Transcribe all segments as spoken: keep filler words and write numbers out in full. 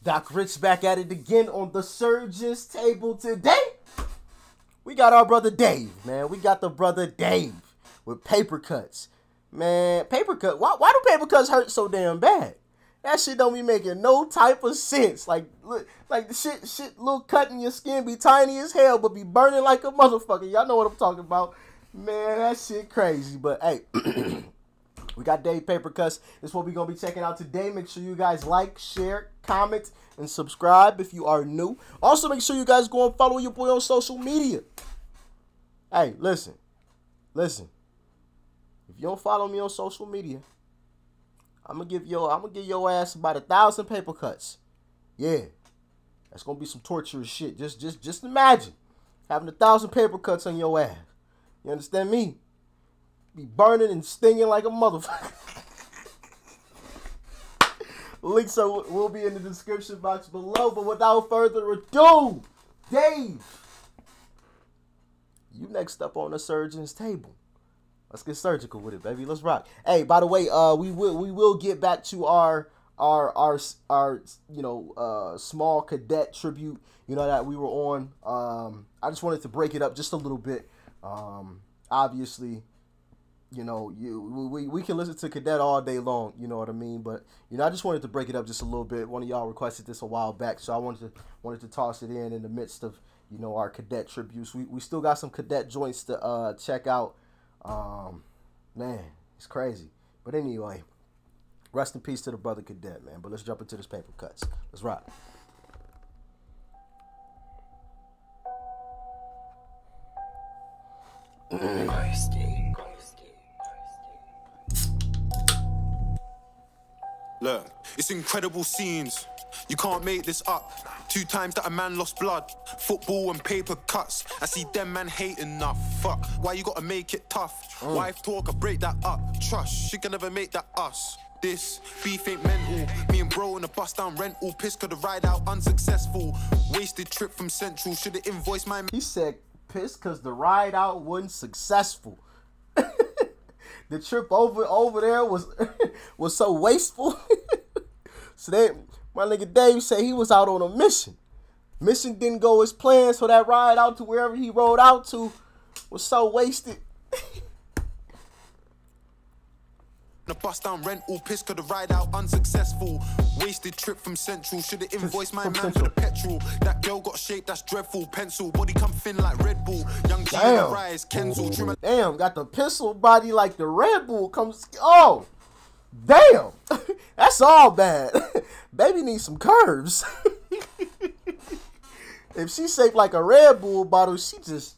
Doc Rich back at it again on the surgeon's table today. We got our brother Dave, man. We got the brother Dave with paper cuts. Man, paper cut. Why, why do paper cuts hurt so damn bad? That shit don't be making no type of sense. Like, look, like the shit, shit, little cut in your skin be tiny as hell, but be burning like a motherfucker. Y'all know what I'm talking about. Man, that shit crazy. But hey, we got Dave Paper Cuts. This is what we're going to be checking out today. Make sure you guys like, share, comment, and subscribe if you are new. Also, make sure you guys go and follow your boy on social media. Hey, listen. Listen. If you don't follow me on social media, I'm gonna give your I'm gonna give your ass about a thousand paper cuts. Yeah. That's gonna be some torturous shit. Just just just imagine having a thousand paper cuts on your ass. You understand me? Be burning and stinging like a motherfucker. Links are, will be in the description box below. But without further ado, Dave, you next up on the surgeon's table. Let's get surgical with it, baby. Let's rock. Hey, by the way, uh, we will we will get back to our our our our you know uh small cadet tribute. You know that we were on. Um, I just wanted to break it up just a little bit. Um, obviously, you know, you we we can listen to cadet all day long. You know what I mean? But you know, I just wanted to break it up just a little bit. One of y'all requested this a while back, so I wanted to wanted to toss it in in the midst of you know our cadet tributes. We we still got some cadet joints to uh check out. Um, man, it's crazy. But anyway, rest in peace to the brother cadet, man. But let's jump into this paper cuts. Let's rock. Look, it's incredible scenes. You can't make this up. Two times that a man lost blood. Football and paper cuts. I see them man hating enough. Fuck, why you gotta make it tough? Mm. Wife talk, I break that up. Trust, she can never make that us. This beef ain't mental. Me and bro in a bus down rental. Piss could have ride out unsuccessful. Wasted trip from Central. Should have invoiced my... He said piss cause the ride out wasn't successful. The trip over over there was was so wasteful. So they... My nigga Dave said he was out on a mission. Mission didn't go as planned, so that ride out to wherever he rode out to was so wasted. The bus down rental, piss could have ride out unsuccessful. Wasted trip from Central, should have invoiced my man for the petrol. That girl got shaped, that's dreadful. Pencil, body come thin like Red Bull. Young G in the rise, Kenzel. Trim. Damn, got the pistol body like the Red Bull comes. Oh, damn, that's all bad. Baby needs some curves. If she's shaped like a Red Bull bottle, she just,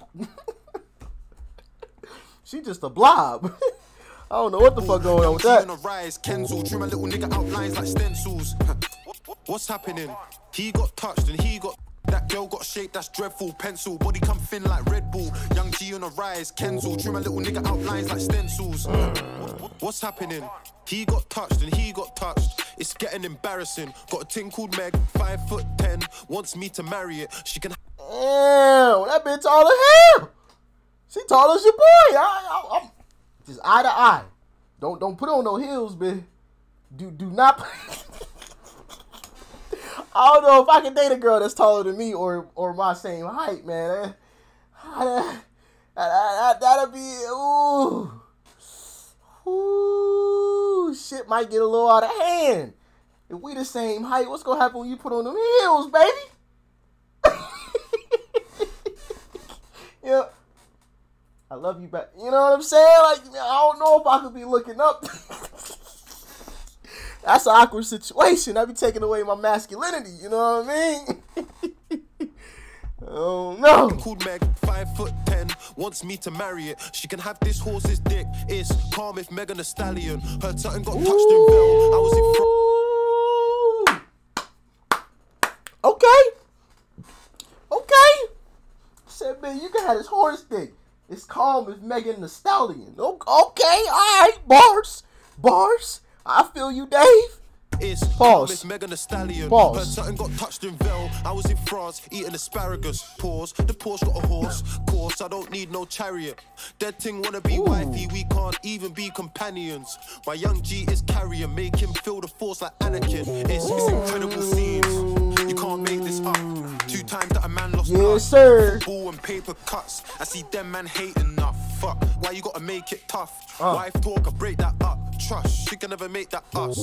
she just a blob. I don't know what the fuck going on with that. On a rise, Kenzel, trim a little nigga outlines like stencils. What's happening? He got touched and he got... That girl got shaped, that's dreadful. Pencil, body come thin like Red Bull. Young G on a rise, Kenzel, trim a little nigga outlines like stencils. What's happening? He got touched and he got touched. It's getting embarrassing. Got a ting called Meg, five foot ten, wants me to marry it. She can... Damn, that bitch tall as hell. She tall as your boy. I, I, I'm just eye to eye. Don't don't put on no heels, bitch. Do do not. I don't know if I can date a girl that's taller than me or or my same height, man. That, that, that'll be ooh, ooh, shit might get a little out of hand. If we the same height, what's gonna happen when you put on them heels, baby? Yeah, I love you back. You know what I'm saying? Like, I don't know if I could be looking up. That's an awkward situation. I be taking away my masculinity. You know what I mean? Oh no. Called Meg, five foot ten, wants me to marry it. She can have this horse's dick. It's calm if Megan a stallion. Her tongue got touched in Bell. I was in front. Okay. Okay. Said, man, you can have this horse dick. It's calm if Megan the stallion. Okay, all right, bars, bars. I feel you, Dave. It's Pause. Megan Thee Stallion. Pause. Heard something got touched in Vale. I was in France eating asparagus. Pause. The Porsche got a horse. Course, I don't need no chariot. Dead thing wanna be Ooh. wifey. We can't even be companions. My young G is carrier. Make him feel the force like Anakin. It's, it's incredible scenes. You can't make this up. Two times that a man lost Yes, blood. sir. Ball and paper cuts. I see them man hate enough. Fuck. Why you gotta make it tough? Uh. Wife talk, I break that up. Trust. She can never make that us.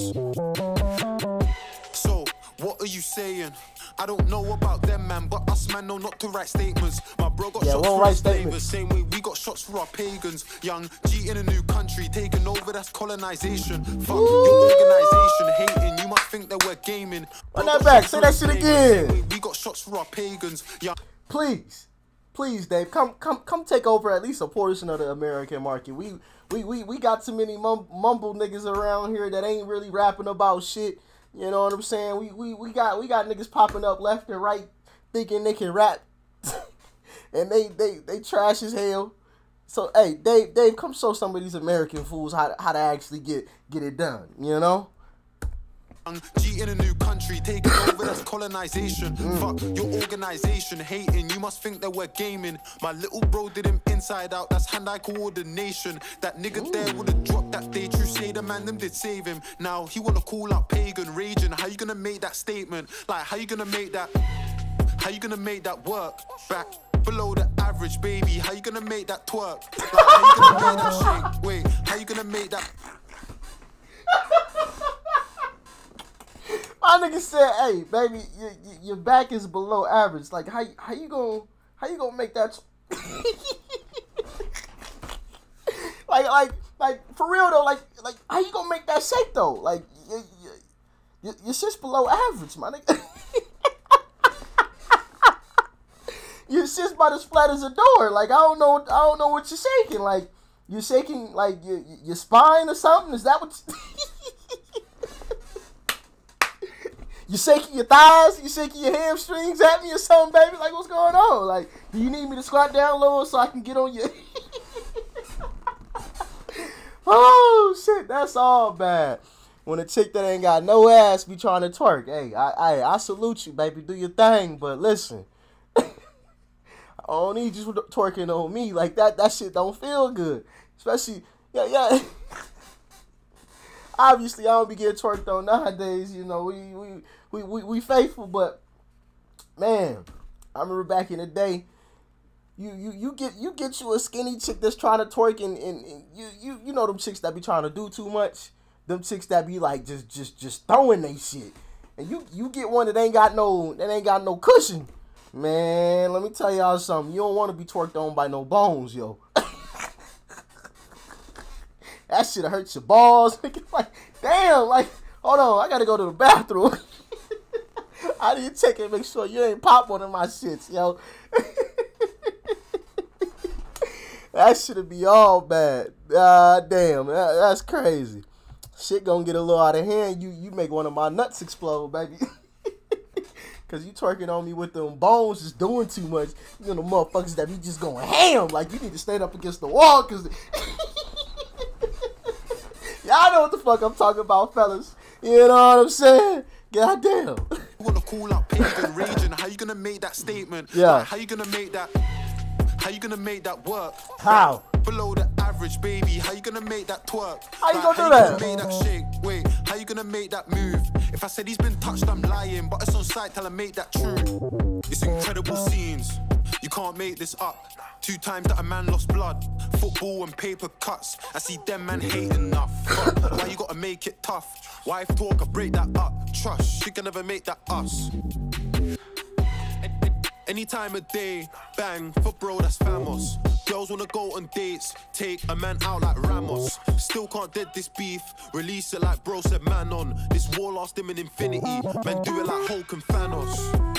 So, what are you saying? I don't know about them, man, but us, man, know not to write statements. My bro got Yeah, shots won't for write his statements. neighbors. Same way we got shots for our pagans. Young G in a new country, taking over, that's colonization. Fuck your organization, hating. You must think that we're gaming. Run Bro that got back, shots say for that his shit neighbors. again. Same way we got shots for our pagans. Young Please, please, Dave, come, come, come, take over at least a portion of the American market. We, we, we, we got too many mum, mumble niggas around here that ain't really rapping about shit. You know what I'm saying? We, we, we got, we got niggas popping up left and right, thinking they can rap, and they, they, they trash as hell. So, hey, Dave, Dave, come show some of these American fools how, how to actually get, get it done. You know? G in a new country, taking over, that's colonization. Mm. Fuck your organization, hating. You must think that we're gaming. My little bro did him inside out, that's hand-eye coordination. That nigga Ooh. There would've dropped that day. True say the man them did save him. Now he wanna call out pagan, raging. How you gonna make that statement? Like, how you gonna make that? How you gonna make that work? Back below the average, baby. How you gonna make that twerk? Like, how you gonna make that shake? Wait, how you gonna make that? My nigga said, "Hey, baby, your, your back is below average. Like, how how you gonna how you gonna make that? like, like, like for real though. Like, like how you gonna make that shake though? Like, your your, your shit's below average, my nigga. Your shit's about as flat as a door. Like, I don't know, I don't know what you're shaking. Like, you're shaking like your your spine or something. Is that what? You You shaking your thighs? You shaking your hamstrings at me or something, baby? Like, what's going on? Like, do you need me to squat down lower so I can get on your... Oh, shit, that's all bad. When a chick that ain't got no ass be trying to twerk. Hey, I, I, I salute you, baby. Do your thing, but listen. I don't need you twerking on me. Like, that, that shit don't feel good. Especially, yeah, yeah. Obviously, I don't be getting twerked on nowadays. You know, we we, we, we we faithful, but man, I remember back in the day, you you you get you get you a skinny chick that's trying to twerk, and, and, and you you you know them chicks that be trying to do too much, them chicks that be like just just just throwing they shit, and you you get one that ain't got no that ain't got no cushion, man. Let me tell y'all something. You don't want to be twerked on by no bones, yo. That shit hurts your balls. Like, damn, like, hold on, I gotta go to the bathroom. I need to check and make sure you ain't pop one of my shits, yo. That shit'll be all bad. Ah, uh, damn, that, that's crazy. Shit gonna get a little out of hand. You you make one of my nuts explode, baby. Cause you twerking on me with them bones just doing too much. You know the motherfuckers that be just going ham. Like, you need to stand up against the wall, cause... Y'all know what the fuck I'm talking about, fellas. You know what I'm saying? Goddamn. You wanna call out pagan raging? How you gonna make that statement? Yeah. Like, how you gonna make that? How you gonna make that work? How? Below the average, baby. How you gonna make that twerk? How you like, gonna do how that? You gonna make that shake? Wait, how you gonna make that move? If I said he's been touched, I'm lying. But it's on site, tell him make that true. It's incredible scenes. You can't make this up. Two times that a man lost blood. Football and paper cuts. I see them man hate enough. Fuck, why you gotta make it tough? Wife talk, I break that up. Trust, she can never make that us. Any time of day, bang, for bro, that's famos. Girls wanna go on dates, take a man out like Ramos. Still can't dead this beef, release it like bro said man on. This war lost him in infinity, man do it like Hulk and Thanos.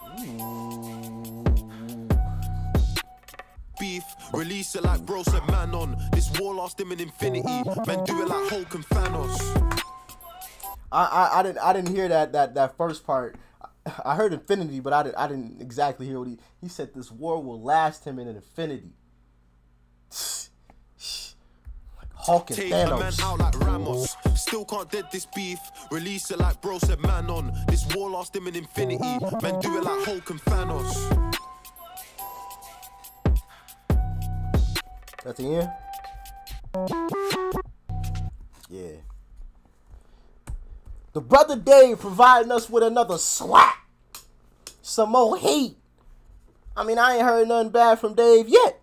Beef, release it like bro said man on. This war lost him in infinity, man do it like Hulk and Thanos. I, I, I didn't I didn't hear that that that first part. I heard infinity, but I didn't I didn't exactly hear what he he said. This war will last him in an infinity. Like Hulk and Take Thanos. a man out like Ramos. still can't dead this beef. Release it like bro said man on. This war lost him in infinity. Men do it like Hulk and Thanos. That's the end? Yeah. The brother Dave providing us with another slap. Some more heat. I mean, I ain't heard nothing bad from Dave yet.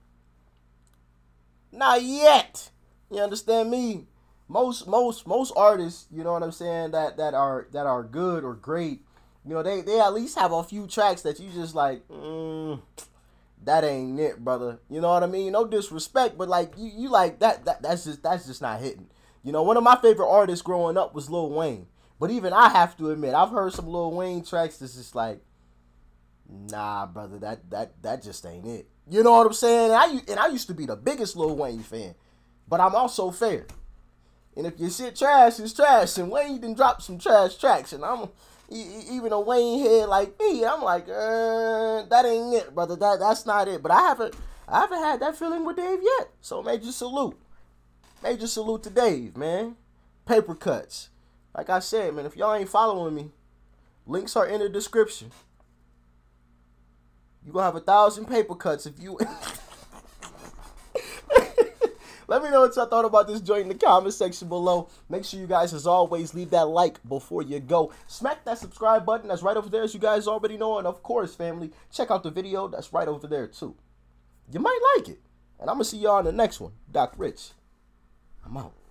Not yet. You understand me? Most most most artists, you know what I'm saying, that that are that are good or great, you know, they they at least have a few tracks that you just like, mm, that ain't it, brother. You know what I mean? No disrespect, but like you you like that that that's just that's just not hitting. You know, one of my favorite artists growing up was Lil Wayne. But even I have to admit, I've heard some Lil Wayne tracks that's just like, nah, brother, that that that just ain't it. You know what I'm saying? And I and I used to be the biggest Lil Wayne fan, but I'm also fair. And if your shit trash, it's trash. And Wayne done dropped some trash tracks, and I'm even a Wayne head like me, I'm like, uh, that ain't it, brother. That that's not it. But I haven't I haven't had that feeling with Dave yet. So major salute, major salute to Dave, man. Paper Cuts. Like I said, man, if y'all ain't following me, links are in the description. You gonna have a thousand paper cuts if you. Let me know what y'all thought about this joint in the comment section below. Make sure you guys, as always, leave that like before you go. Smack that subscribe button that's right over there, as you guys already know. And of course, family, check out the video that's right over there too. You might like it. And I'm gonna see y'all in the next one. Doc Rich, I'm out.